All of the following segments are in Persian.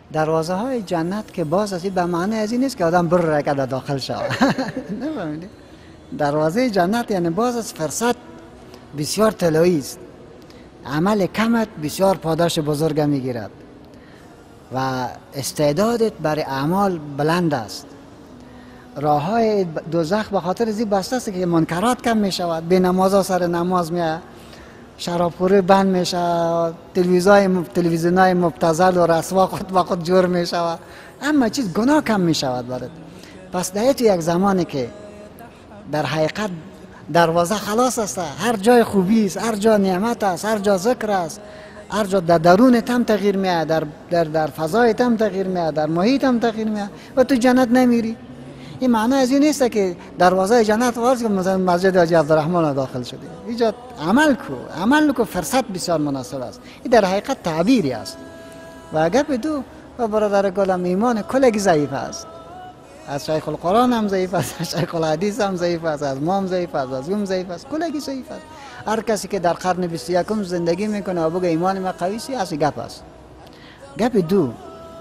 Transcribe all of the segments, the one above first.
دروازه های جنت که باز است به معنی از این نیست که آدم بره که داخل شود. نفهمیدی؟ دروازه جنت یعنی باز است فرصت بسیار طلایی است. عمل کمت بسیار پاداش بزرگ میگیرد و استعدادت برای اعمال بلند است. راه های دوزخ به خاطر زی بسته است که منکرات کم می شود. بی نمازا سر نماز میاد، شرابخوری بند می شود، تلویزیون های مبتذل و رسوا خود با خود جور می شود، اما چیز گناه کم می شود برات. پس در تو یک زمانی که در حقیقت دروازه خلاص است، هر جای خوبی است، هر جا نعمت است، هر جا ذکر است، هر جا در درون تم تغییر میاد، در فضای تم تغییر میاد، در محیط هم تغییر میاد و تو جنت نمیری. این معنی از این نیست که دروازه جنت وارد که مثلا مسجد حاجی عبدالرحمن داخل شدی. اینجا عمل کو فرصت بسیار مناسب است. این در حقیقت تعبیری است. و اگر بدو و برادر گلم ایمان کلگی ضعیف است. از شیخ القرآن هم ضعیف است، از شیخ الحدیث هم ضعیف است، از ما هم ضعیف است، از اون ضعیف است، کلگی ضعیف است. هر کسی که در قرن 21 زندگی میکنه و بگه ایمان ما قوی است، اصل گپ است. گپ دو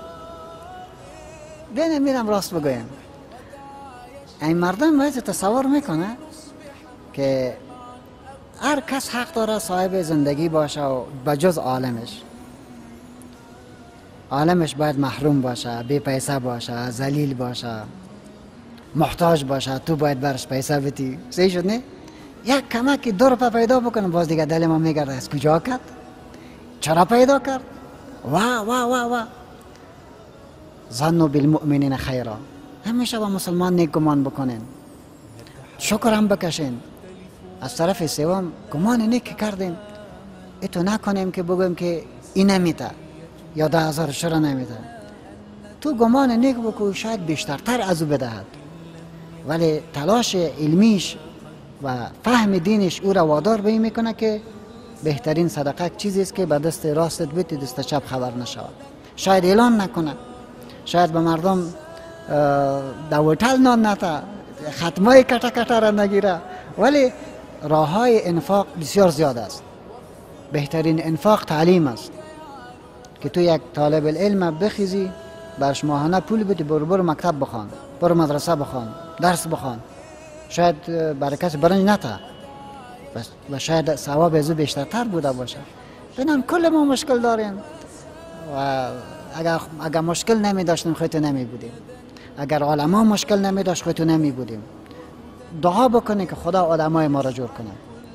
بین میرم راست بگویم. این مردم باید تصور میکنه که هر کس حق داره صاحب زندگی باشه و بجز عالمش باید محروم باشه، بی پیسه باشه، ذلیل باشه، محتاج باشه، تو باید برش پیسه بدی. صحیح شد نه؟ یک کمکی 2 روپیه پیدا بکنه باز دیگه دل ما میگرده از کجا کرد؟ چرا پیدا کرد؟ وا ظنوا بالمؤمنین خیرا. همیشه با مسلمان نیک گمان بکنین، شکر هم بکشین. از طرف سوم گمان نیک کردیم، ایتو نکنیم که بگویم که این نمیده یا 10,000 شرا نمیده. تو گمان نیک بکو، شاید بیشترتر از او بدهد، ولی تلاش علمیش و فهم دینش او را وادار به این میکنه که بهترین صدقه چیزی است که به دست راستت بیتی دست چپ خبر نشود. شاید اعلان نکنه، شاید به مردم در هتل نان نتا، ختمای کتا را نگیره، ولی راه های انفاق بسیار زیاد است. بهترین انفاق تعلیم است که تو یک طالب العلم بخیزی، برش ماهانه پول بدی، برو مکتب بخوان، برو مدرسه بخوان، درس بخوان. شاید برای کسی برنج نتا و شاید ثواب از او بیشترتر بوده باشه. بنام کل ما مشکل داریم و اگر مشکل نمی داشتیم خودتو نمی بودیم، اگر علما مشکل نمی داشت خودتو نمی بودیم. دعا بکنه که خدا علمای ما را جور کنه.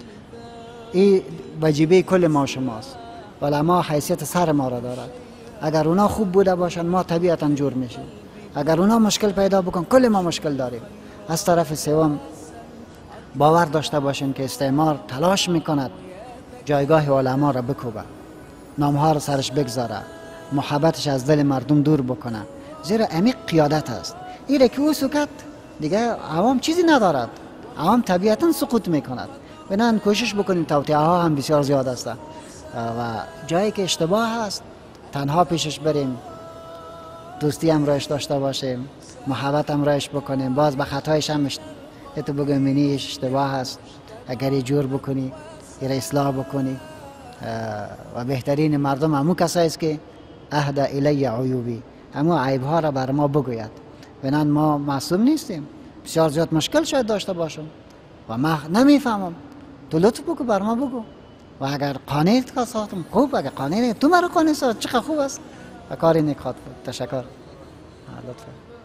این واجبه کل ما شماست. علما حیثیت سر ما را دارد. اگر اونا خوب بوده باشن ما طبیعتا جور میشیم. اگر اونا مشکل پیدا بکن کل ما مشکل داریم. از طرف سوم باور داشته باشین که استعمار تلاش میکند جایگاه علما را بکوبه، نامها را سرش بگذاره، محبتش از دل مردم دور بکنه، زیرا عمیق قیادت است. این که او سکت دیگه عوام چیزی ندارد، عوام طبیعتا سقوط میکند. بنابراین کوشش بکنیم، توطئه ها هم بسیار زیاد است و جایی که اشتباه هست تنها پیشش بریم، دوستی هم رایش داشته باشیم، محبت هم رایش بکنیم، باز به خطایش هم تو بگم اینی اشتباه هست، اگر یه جور بکنی یه اصلاح بکنی. و بهترین مردم همون کسایی است که اهدى الی عیوبی، همون عیب ها را بر ما بگوید. بنان ما معصوم نیستیم، بسیار زیاد مشکل شاید داشته باشم و ما نمیفهمم، تو لطف بگو بر ما بگو و اگر قانعت که ساختم خوب، اگر قانع تو مرا قانع ساخت چقدر خوب است و کاری نیک خواد بود. تشکر. لطفا.